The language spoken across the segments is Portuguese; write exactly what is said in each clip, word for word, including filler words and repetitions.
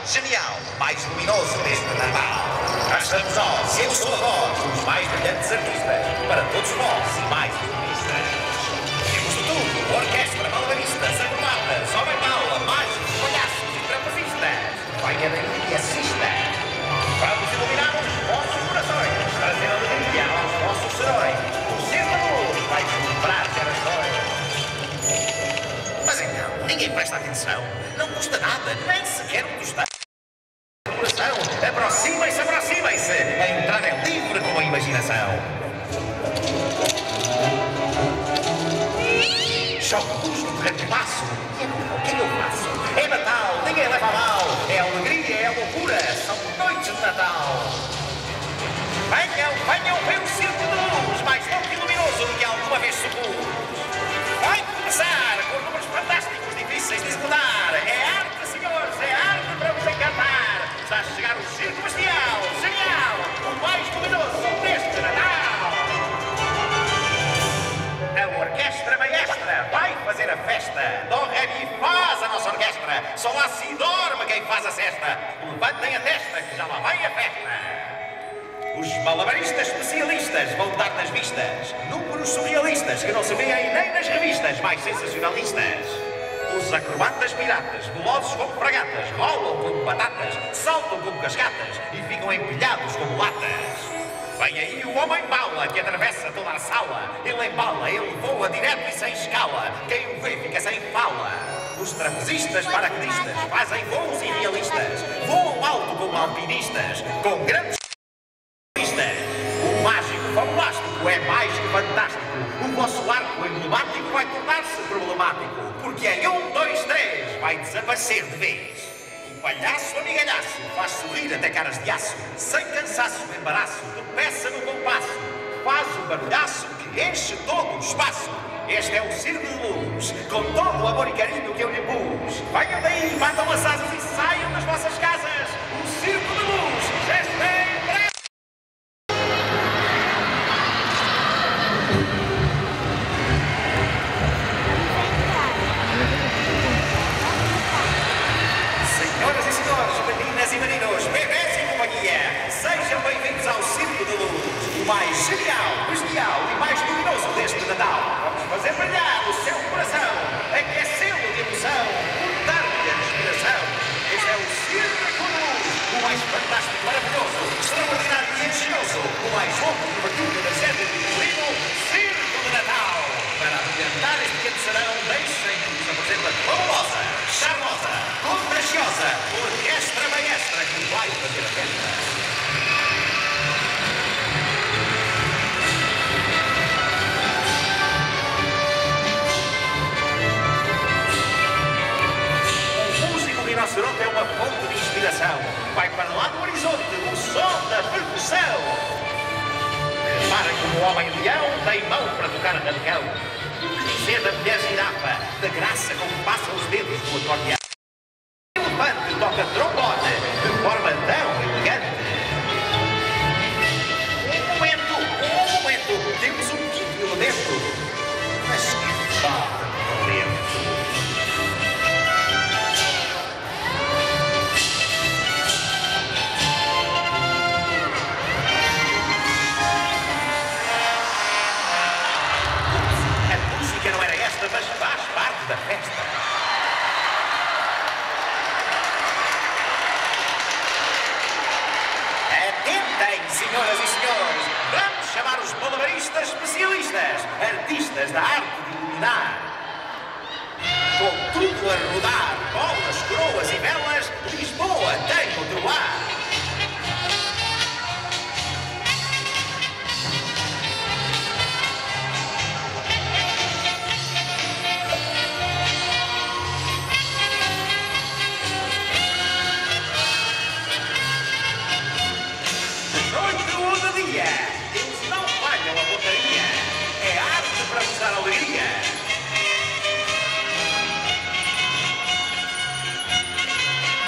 genial, mais luminoso deste Natal. Cá estamos nós, eu sou a voz, os mais brilhantes artistas, para todos vós e mais iluministas. Temos de tudo, orquestra, malabaristas, acrobatas, homem-bala, mágicos, palhaços e trapezistas. Venha daí e assista. Vamos iluminar os vossos corações, trazer alegria aos vossos heróis. O Circo da Luz vai celebrar gerações. Mas então, ninguém presta atenção. Não custa nada, nem sequer um tostão. Aproximem-se, aproximem-se. A entrada é livre com a imaginação. Choque luz no terreno passo. E agora, o que é que eu faço? É Natal, ninguém leva a mal. É alegria, é loucura. São noites de Natal. Venham, venham ver o Circo de Luz, mais louco e luminoso do que alguma vez supus. Vai começar com números fantásticos, difíceis de executar. É arte, senhores, é arte para vos encantar. Está a chegar o Circo Bestial, genial, o mais luminoso deste Natal. A Orquestra Maestra vai fazer a festa. Dó, ré, mi, faz a nossa orquestra. Só lá se dorme quem faz a cesta. Levantem a testa que já lá vai a festa. Os malabaristas especialistas vão dar nas vistas. Números surrealistas que não se veem nem nas revistas mais sensacionalistas. Os acrobatas piratas, velosos como fragatas, rolam como batatas, saltam como cascatas e ficam empilhados como latas. Vem aí o homem-bala que atravessa toda a sala. Ele embala, ele voa direto e sem escala. Quem o vê fica sem fala. Os trapezistas paraquedistas fazem voos irrealistas. Voam alto como alpinistas, com grandes... O mágico fabulástico é mais que fantástico. O vosso arco emblemático vai tornar-se problemático. Porque em um, dois, três vai desaparecer de vez. O palhaço amigalhaço faz sorrir até caras de aço. Sem cansaço, embaraço, tropeça no compasso. Faz um barulhaço que enche todo o espaço. Este é o Circo de Luz, com todo o amor e carinho que eu lhe pus. Venham daí, batam as asas e saiam das vossas casas. O Circo de Luz já está em breve. Senhoras e senhores, meninas e meninos, bebês e companhia, sejam bem-vindos ao Circo de Luz, o mais genial, bestial e mais luminoso deste Natal. Vamos fazer brilhar o seu coração, aquecê-lo de emoção, cortar-lhe a respiração. Este é o Circo de Luz, o mais fantástico, maravilhoso, extraordinário e engenhoso, o mais louco, divertido, energético e colorido, Circo de Natal. Para abrilhantar este pequeno serão, deixem que nos apresente a fabulosa, charmosa, contagiosa Orquestra Maestra que vai fazer a festa. Rinoceronte é uma fonte de inspiração. Vai para lá no horizonte o som da percussão. Reparem como o homem-leão tem mão para tocar radicão. O que dizer da mulher girafa, da graça como passam os dedos do acordeão. O elefante toca trombone de forma tão elegante. Um momento, um momento, temos um quinto elemento. Mas que falta de talento. Mas faz parte da festa. Atentem, senhoras e senhores, vamos chamar os malabaristas especialistas, artistas da arte de iluminar. Com tudo a rodar, bolas, coroas e velas, Lisboa tem outro ar. Eles não falham a pontaria. É arte para vos dar alegria.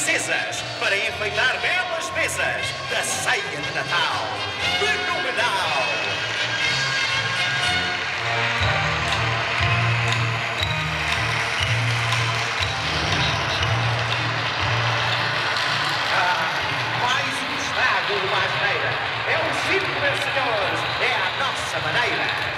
acesas para enfeitar belas mesas da ceia de Natal. Fenomenal! Ah, mais um estrago de asneira. É um circo, meus senhores. É a nossa maneira.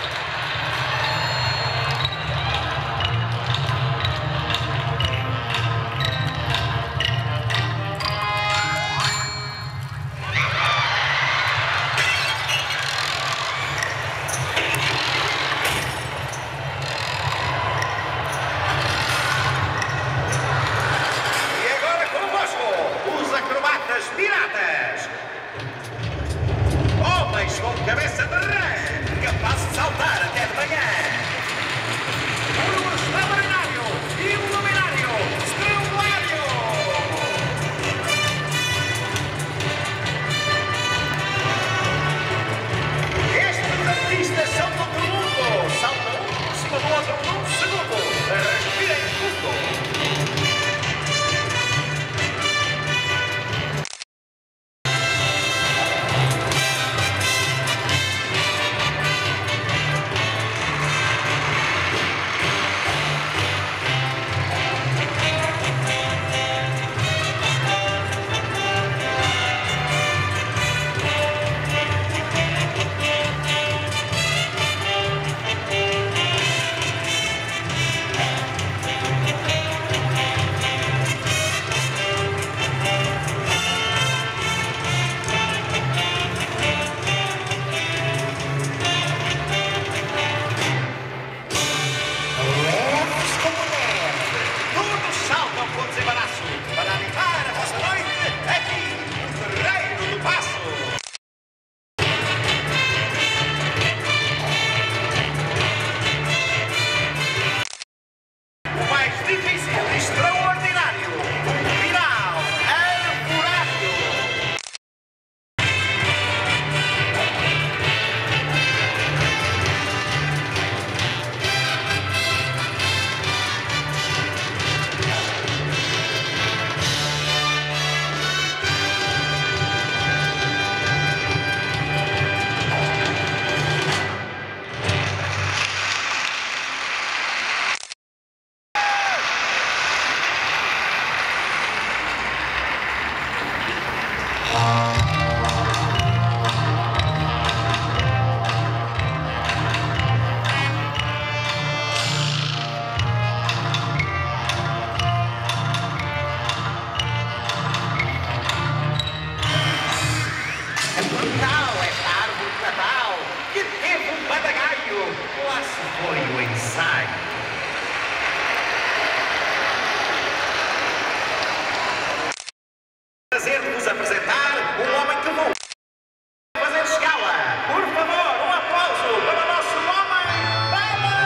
Piratas! Homens com cabeça de rã, capazes de saltar até de manhã! O extraordinário e o luminário Estrelário! Estes artistas são do outro mundo! Saltam um por cima do outro num segundo! Respirem fundo! Foi o ensaio. Prazer de vos apresentar um homem que vou fazer escala. Por favor, um aplauso para o nosso homem Bala!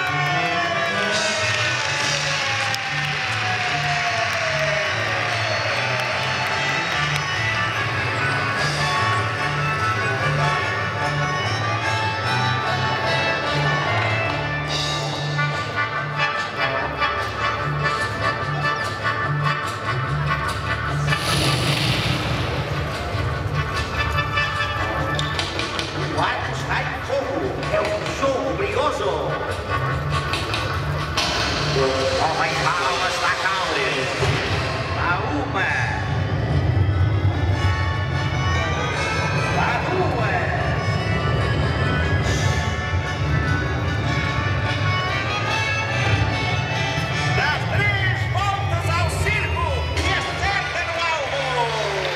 Homem Bala está calmo. Dá uma. Dá duas. Dá três voltas ao circo e acerta no alvo.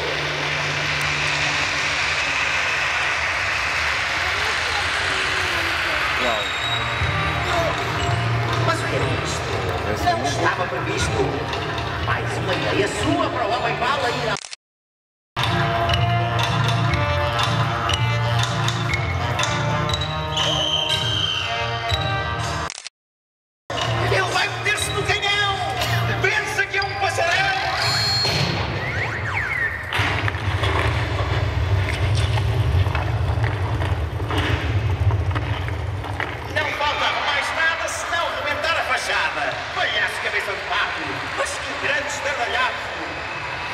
Mas o que é isto? Não estava previsto. Mais uma ideia sua para o Homem Bala ir a... Ele vai meter-se no canhão! Pensa que é um passarão! Não falta mais nada senão rebentar a fachada. Palhaço cabeça de pato! Mas que grande estardalhaço!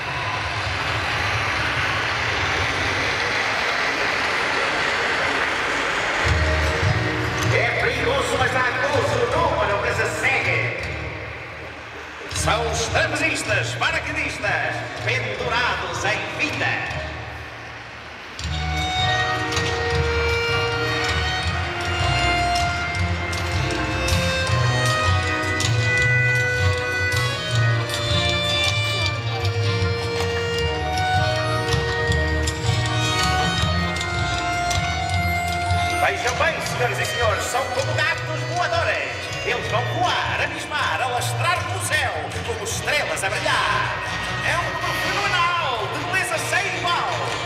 estrelas, pendurados em vida. Vejam bem, senhoras e senhores, são como gatos voadores. Eles vão voar, abismar, alastrar no céu, como estrelas a brilhar. É um número fenomenal, de beleza sem igual.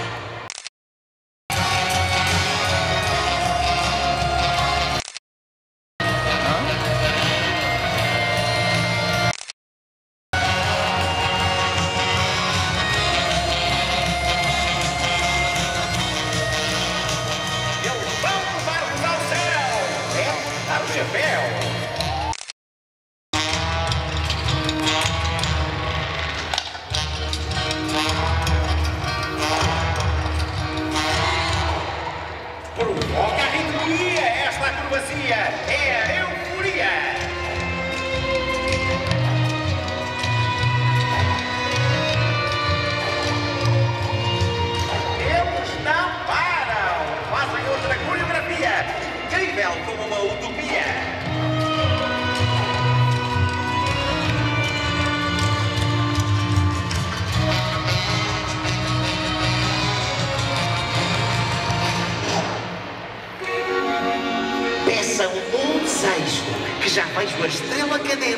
Eles vão levar-vos ao céu. É botar o chapéu. Provoca a ritmonia, esta acrobacia é a euforia. Eles não param, fazem outra coreografia, incrível como uma utopia. Peçam um desejo, que já vejo a estrela cadente